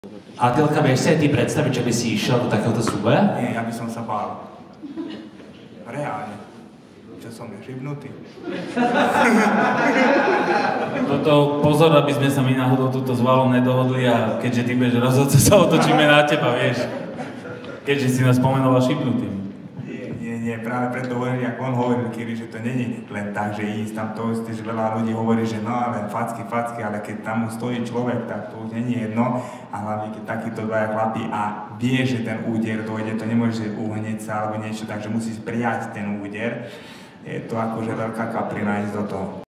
Adilka, vieš si aj ty predstaviť, že by si išiel do takéhoto súboja? Nie, ja by som sa bál. Reálne. Čo som je šibnutý. Toto pozor, aby sme sa my náhodou túto s Valom nedohodli a keďže ty budeš rozhodca, sa otočíme na teba, vieš. Keďže si nás pomenoval šibnutým. Nie, práve preto hovorili, ako on hovoril, Kiri, že to není len tak, že ísť tam to isté, že veľa ľudí hovorí, že no, len facky, ale keď tam stojí človek, tak to už není jedno. A hlavne, keď takíto dvaja chlapí a vie, že ten úder dojde, to nemôže uhneť sa alebo niečo, takže musíš prijať ten úder. Je to akože veľká kaprina ísť do toho.